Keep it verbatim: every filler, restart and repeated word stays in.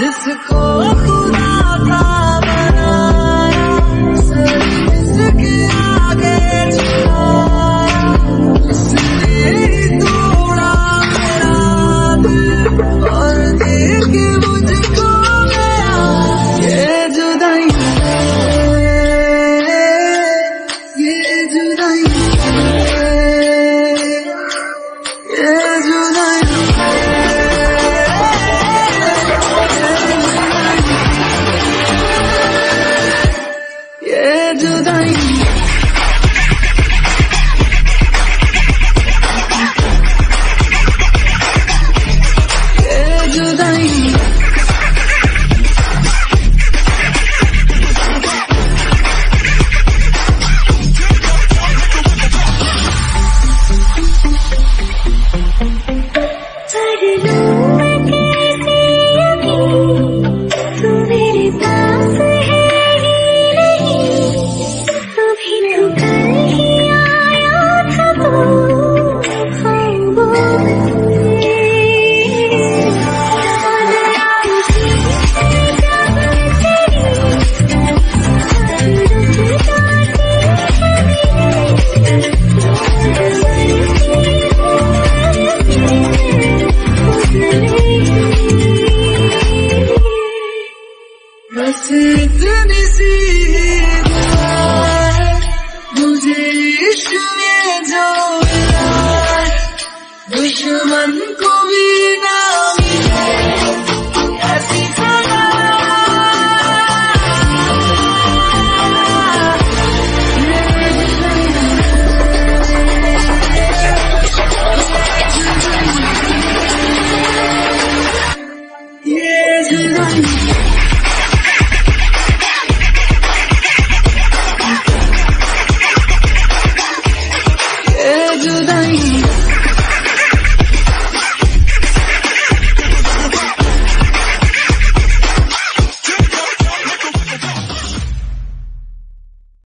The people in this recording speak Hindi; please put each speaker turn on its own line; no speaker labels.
जिसको खुदा का बनाया, सर इसके आगे झुकाया, उसने ही तोड़ा मेरा दिल और देख मुझको गया। ये जुदाई है, ये जुदाई है, ये जुदाई है, ये जुदाई है। बस इतनी सी दुआ है मुझे इश्क में जो मिला है, दुश्मन को भी